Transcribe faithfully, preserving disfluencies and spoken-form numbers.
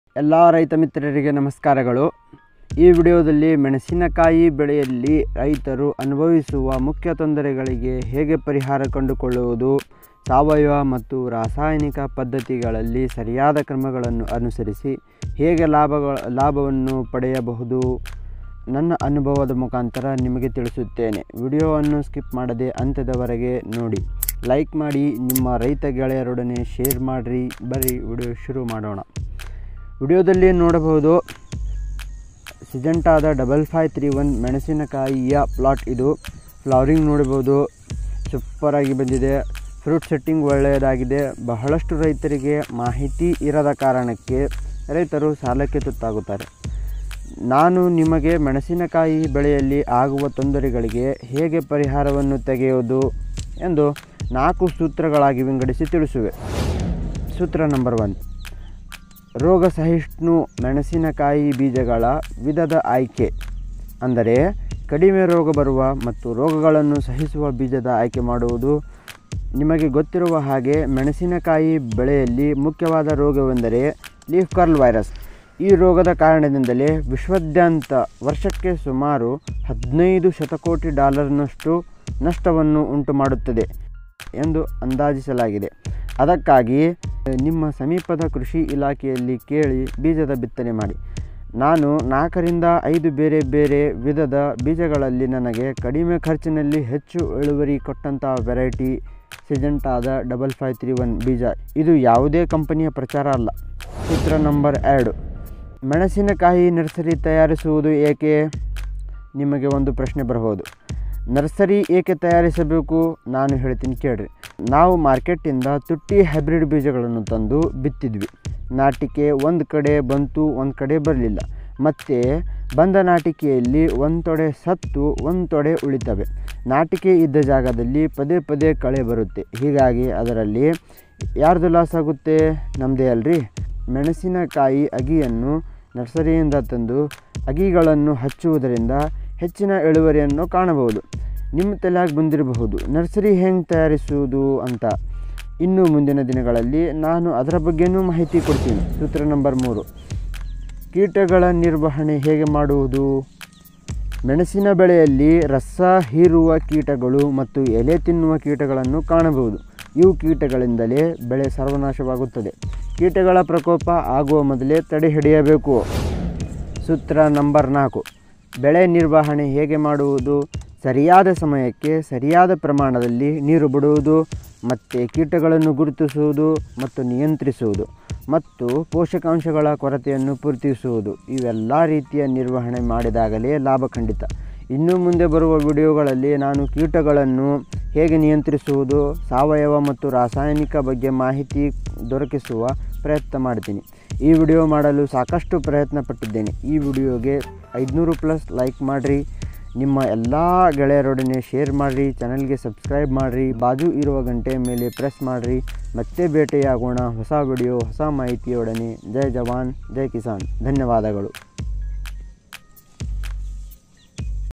ಎಲ್ಲ ರೈತ ಮಿತ್ರರಿಗೆ ನಮಸ್ಕಾರಗಳು. ಈ ವಿಡಿಯೋದಲ್ಲಿ ಮೆಣಸಿನಕಾಯಿ ಬೆಳೆಯಲ್ಲಿ ರೈತರು ಅನುಭವಿಸುವ ಮುಖ್ಯ ತೊಂದರೆಗಳಿಗೆ ಹೇಗೆ ಪರಿಹಾರ ಕಂಡುಕೊಳ್ಳುವುದು, ಸಾವಯವ ಮತ್ತು ರಾಸಾಯನಿಕ ಪದ್ಧತಿಗಳಲ್ಲಿ ಸರಿಯಾದ ಕ್ರಮಗಳನ್ನು ಅನುಸರಿಸಿ ಹೇಗೆ ಲಾಭಗಳ ಲಾಭವನ್ನು ಪಡೆಯಬಹುದು ನನ್ನ ಅನುಭವದ ಮುಖಾಂತರ ನಿಮಗೆ ತಿಳಿಸುತ್ತೇನೆ. ವಿಡಿಯೋವನ್ನು ಸ್ಕಿಪ್ ಮಾಡದೆ ಅಂತ್ಯದವರೆಗೆ ನೋಡಿ, ಲೈಕ್ ಮಾಡಿ, ನಿಮ್ಮ ರೈತ ಗೆಳೆಯರೊಡನೆ ಶೇರ್ ಮಾಡಿರಿ. ಬರೀ ವಿಡಿಯೋ ಶುರು ಮಾಡೋಣ. ವಿಡಿಯೋದಲ್ಲಿ ನೋಡಬಹುದು ಸಿಜೆಂಟಾದ ಡಬಲ್ ಫೈವ್ ತ್ರೀ ಒನ್ ಮೆಣಸಿನಕಾಯಿಯ ಪ್ಲಾಟ್. ಇದು ಫ್ಲವರಿಂಗ್ ನೋಡಬಹುದು, ಸೂಪರಾಗಿ ಬಂದಿದೆ. ಫ್ರೂಟ್ ಸೆಟ್ಟಿಂಗ್ ಒಳ್ಳೆಯದಾಗಿದೆ. ಬಹಳಷ್ಟು ರೈತರಿಗೆ ಮಾಹಿತಿ ಇರದ ಕಾರಣಕ್ಕೆ ರೈತರು ಸಾಲಕ್ಕೆ ತುತ್ತಾಗುತ್ತಾರೆ. ನಾನು ನಿಮಗೆ ಮೆಣಸಿನಕಾಯಿ ಬೆಳೆಯಲ್ಲಿ ಆಗುವ ತೊಂದರೆಗಳಿಗೆ ಹೇಗೆ ಪರಿಹಾರವನ್ನು ತೆಗೆಯುವುದು ಎಂದು ನಾಲ್ಕು ಸೂತ್ರಗಳಾಗಿ ವಿಂಗಡಿಸಿ ತಿಳಿಸುವೆ. ಸೂತ್ರ ನಂಬರ್ ಒನ್, ರೋಗ ಸಹಿಷ್ಣು ಮೆಣಸಿನಕಾಯಿ ಬೀಜಗಳ ವಿಧದ ಆಯ್ಕೆ. ಅಂದರೆ ಕಡಿಮೆ ರೋಗ ಬರುವ ಮತ್ತು ರೋಗಗಳನ್ನು ಸಹಿಸುವ ಬೀಜದ ಆಯ್ಕೆ ಮಾಡುವುದು. ನಿಮಗೆ ಗೊತ್ತಿರುವ ಹಾಗೆ ಮೆಣಸಿನಕಾಯಿ ಬೆಳೆಯಲ್ಲಿ ಮುಖ್ಯವಾದ ರೋಗವೆಂದರೆ ಲೀಫ್ ಕರ್ಲ್ ವೈರಸ್. ಈ ರೋಗದ ಕಾರಣದಿಂದಲೇ ವಿಶ್ವಾದ್ಯಂತ ವರ್ಷಕ್ಕೆ ಸುಮಾರು ಹದಿನೈದು ಶತಕೋಟಿ ಡಾಲರ್ನಷ್ಟು ನಷ್ಟವನ್ನು ಉಂಟು ಮಾಡುತ್ತದೆ ಎಂದು ಅಂದಾಜಿಸಲಾಗಿದೆ. ಅದಕ್ಕಾಗಿ ನಿಮ್ಮ ಸಮೀಪದ ಕೃಷಿ ಇಲಾಖೆಯಲ್ಲಿ ಕೇಳಿ ಬೀಜದ ಬಿತ್ತನೆ ಮಾಡಿ. ನಾನು ನಾಲ್ಕರಿಂದ ಐದು ಬೇರೆ ಬೇರೆ ವಿಧದ ಬೀಜಗಳಲ್ಲಿ ನನಗೆ ಕಡಿಮೆ ಖರ್ಚಿನಲ್ಲಿ ಹೆಚ್ಚು ಇಳುವರಿ ಕೊಟ್ಟಂಥ ವೆರೈಟಿ ಸಿಜೆಂಟಾದ ಡಬಲ್ ಫೈವ್ ತ್ರೀ ಒನ್ ಬೀಜ. ಇದು ಯಾವುದೇ ಕಂಪನಿಯ ಪ್ರಚಾರ ಅಲ್ಲ. ಸೂತ್ರ ನಂಬರ್ ಎರಡು, ಮೆಣಸಿನಕಾಯಿ ನರ್ಸರಿ ತಯಾರಿಸುವುದು ಏಕೆ? ನಿಮಗೆ ಒಂದು ಪ್ರಶ್ನೆ ಬರಬಹುದು, ನರ್ಸರಿ ಏಕೆ ತಯಾರಿಸಬೇಕು? ನಾನು ಹೇಳ್ತೀನಿ ಕೇಳ್ರಿ. ನಾವು ಮಾರ್ಕೆಟಿಂದ ತುಟ್ಟಿ ಹೈಬ್ರಿಡ್ ಬೀಜಗಳನ್ನು ತಂದು ಬಿತ್ತಿದ್ವಿ. ನಾಟಿಕೆ ಒಂದು ಕಡೆ ಬಂತು, ಒಂದು ಕಡೆ ಬರಲಿಲ್ಲ. ಮತ್ತು ಬಂದ ನಾಟಿಕೆಯಲ್ಲಿ ಒಂದು ತೊಡೆ ಸತ್ತು ಒಂದು ತೊಡೆ ಉಳಿತವೆ. ನಾಟಿಕೆ ಇದ್ದ ಜಾಗದಲ್ಲಿ ಪದೇ ಪದೇ ಕಳೆ ಬರುತ್ತೆ. ಹೀಗಾಗಿ ಅದರಲ್ಲಿ ಯಾರ್ದು ಲಾಸ್ ಆಗುತ್ತೆ? ನಮ್ಮದೇ ಅಲ್ರಿ. ಮೆಣಸಿನಕಾಯಿ ಅಗಿಯನ್ನು ನರ್ಸರಿಯಿಂದ ತಂದು ಅಗಿಗಳನ್ನು ಹಚ್ಚುವುದರಿಂದ ಹೆಚ್ಚಿನ ಇಳುವರಿಯನ್ನು ಕಾಣಬಹುದು. ನಿಮ್ಮ ತಲೆಯಾಗಿ ಬಂದಿರಬಹುದು ನರ್ಸರಿ ಹೆಂಗೆ ತಯಾರಿಸುವುದು ಅಂತ. ಇನ್ನು ಮುಂದಿನ ದಿನಗಳಲ್ಲಿ ನಾನು ಅದರ ಬಗ್ಗೆಯೂ ಮಾಹಿತಿ ಕೊಡ್ತೀನಿ. ಸೂತ್ರ ನಂಬರ್ ಮೂರು, ಕೀಟಗಳ ನಿರ್ವಹಣೆ ಹೇಗೆ ಮಾಡುವುದು? ಮೆಣಸಿನ ಬೆಳೆಯಲ್ಲಿ ರಸ ಹೀರುವ ಕೀಟಗಳು ಮತ್ತು ಎಲೆ ತಿನ್ನುವ ಕೀಟಗಳನ್ನು ಕಾಣಬಹುದು. ಇವು ಕೀಟಗಳಿಂದಲೇ ಬೆಳೆ ಸರ್ವನಾಶವಾಗುತ್ತದೆ. ಕೀಟಗಳ ಪ್ರಕೋಪ ಆಗುವ ಮೊದಲೇ ತಡೆ ಹಿಡಿಯಬೇಕು. ಸೂತ್ರ ನಂಬರ್ ನಾಲ್ಕು, ಬೆಳೆ ನಿರ್ವಹಣೆ ಹೇಗೆ ಮಾಡುವುದು? ಸರಿಯಾದ ಸಮಯಕ್ಕೆ ಸರಿಯಾದ ಪ್ರಮಾಣದಲ್ಲಿ ನೀರು ಬಿಡುವುದು, ಮತ್ತು ಕೀಟಗಳನ್ನು ಗುರುತಿಸುವುದು ಮತ್ತು ನಿಯಂತ್ರಿಸುವುದು, ಮತ್ತು ಪೋಷಕಾಂಶಗಳ ಕೊರತೆಯನ್ನು ಪೂರೈಸುವುದು. ಇವೆಲ್ಲ ರೀತಿಯ ನಿರ್ವಹಣೆ ಮಾಡಿದಾಗಲೇ ಲಾಭ ಖಂಡಿತ. ಇನ್ನು ಮುಂದೆ ಬರುವ ವಿಡಿಯೋಗಳಲ್ಲಿ ನಾನು ಕೀಟಗಳನ್ನು ಹೇಗೆ ನಿಯಂತ್ರಿಸುವುದು, ಸಾವಯವ ಮತ್ತು ರಾಸಾಯನಿಕ ಬಗ್ಗೆ ಮಾಹಿತಿ ದೊರಕಿಸುವ ಪ್ರಯತ್ನ ಮಾಡ್ತೀನಿ. ಈ ವಿಡಿಯೋ ಮಾಡಲು ಸಾಕಷ್ಟು ಪ್ರಯತ್ನ ಪಟ್ಟಿದ್ದೇನೆ. ಈ ವಿಡಿಯೋಗೆ ಐದುನೂರು ಪ್ಲಸ್ ಲೈಕ್ ಮಾಡಿರಿ. ನಿಮ್ಮ ಎಲ್ಲ ಗೆಳೆಯರೊಡನೆ ಶೇರ್ ಮಾಡಿರಿ. ಚಾನಲ್ಗೆ ಸಬ್ಸ್ಕ್ರೈಬ್ ಮಾಡಿರಿ. ಬಾಜು ಇರುವ ಗಂಟೆಯ ಮೇಲೆ ಪ್ರೆಸ್ ಮಾಡಿರಿ. ಮತ್ತೆ ಭೇಟಿಯಾಗೋಣ ಹೊಸ ವಿಡಿಯೋ ಹೊಸ ಮಾಹಿತಿಯೊಡನೆ. ಜೈ ಜವಾನ್ ಜೈ ಕಿಸಾನ್. ಧನ್ಯವಾದಗಳು.